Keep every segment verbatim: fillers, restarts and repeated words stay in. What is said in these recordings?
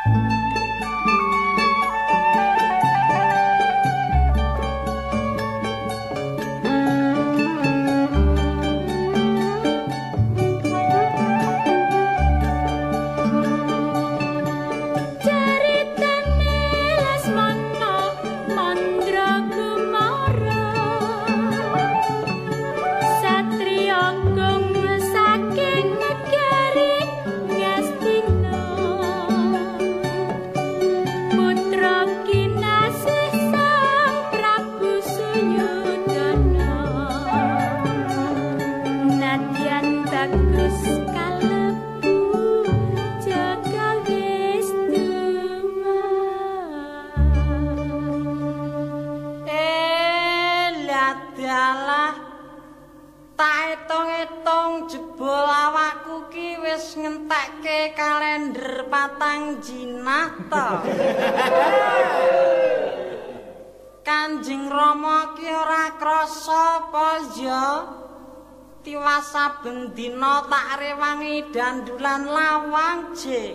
Kanjeng Rama ki ora krasa apa ya tiwas saben dina tak rewangi dandulan lawang je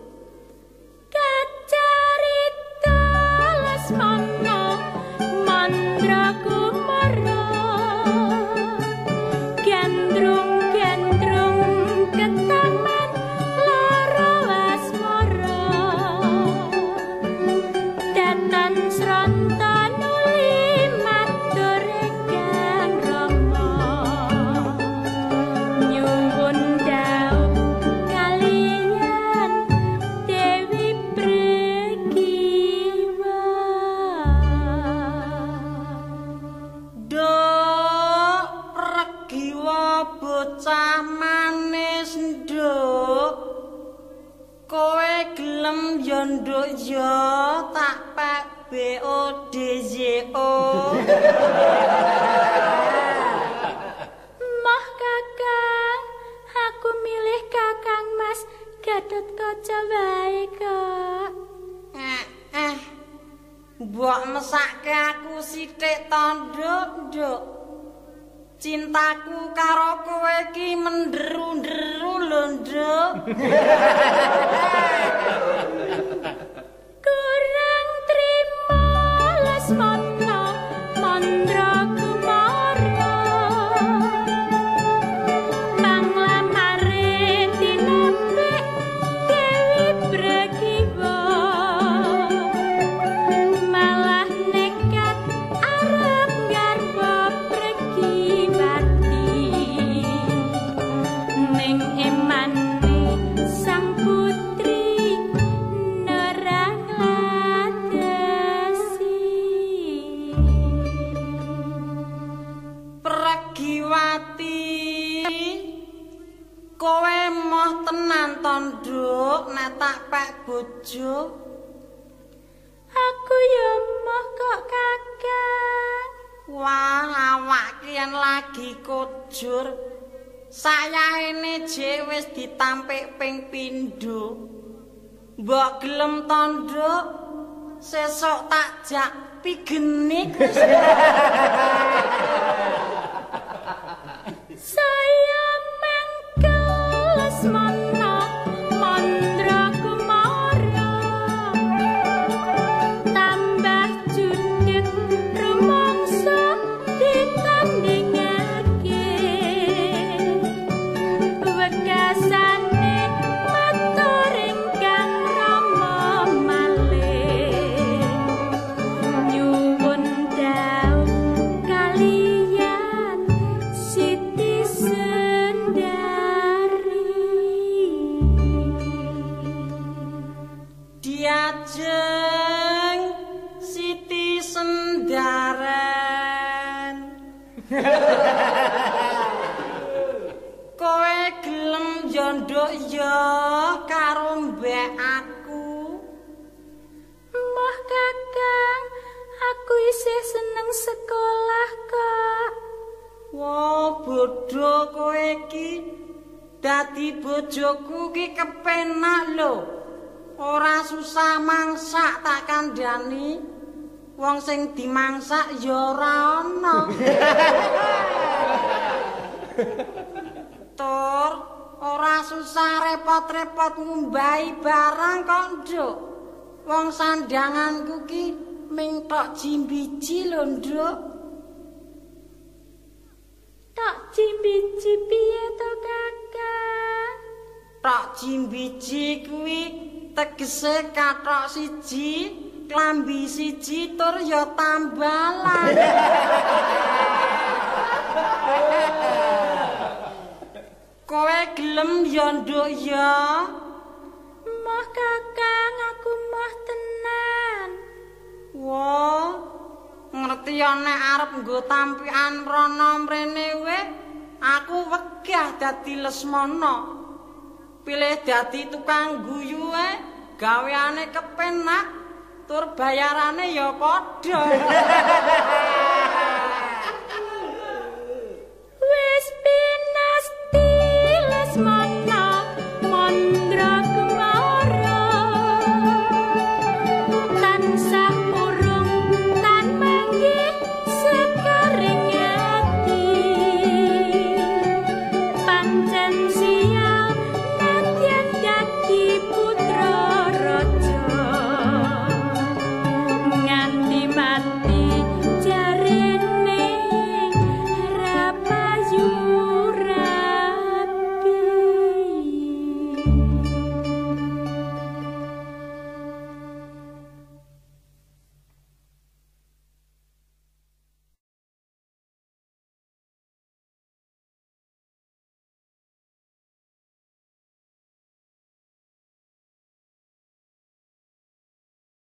kacarita Lesmana Mandragumara gendrung-gendrung ketaman lara asmara datan sranta bocah manis nduk kowe gelem yo nduk yo tak pek B O D Z O Mah Kakang aku milih Kakang Mas Gatotkaca wae kok eh eh mbok mesake aku sithik to nduk nduk cintaku karo kowe ki menderu-nderu lho nduk kurang trima Lesmana Mandragumara panglamare dinambe Dewi Bregiwa malah nekat arep garwa ning emane sang putri nerang ladesi Pregiwati kowe moh tenan to nduk nek tak pek bojo aku ya moh kok Kakang wah awak kian lagi kujur sayahene je wis ditampik ping pindho mbok gelem to nduk sesuk tak jak pigenik saya mangkel Lesmana Mandragumara tambah judit rumangsa ditandingake wegasane matur ingkang rama malih nyuwun dawuh kaliyan Siti Sendari diajeng Siti Sendaren kowe gelem yo nduk yo karo mbek aku Mah Kakang aku isih seneng sekolah kok wah bodho kowe iki dadi bojoku ki kepenak lho ora susah mangsak tak kandhani wong sing dimangsak ya ora ana tur ora susah repot-repot ngumbahi barang kok, Nduk. Wong sandanganku ki ming tok jimbiji lho, Nduk. Tok jimbiji piye to, Kakang? Tok jimbiji kuwi tegese kathok siji, klambi siji tur ya tambalan. Kowe gelem ya, Nduk ya? Moh Kakang, aku moh tenan. Wah, ngerti ya nek arep nggo tampikan mrono mrene we, aku wegah dadi Lesmana. Pilih dadi tukang guyu e, gaweane kepenak, tur bayarane ya padha.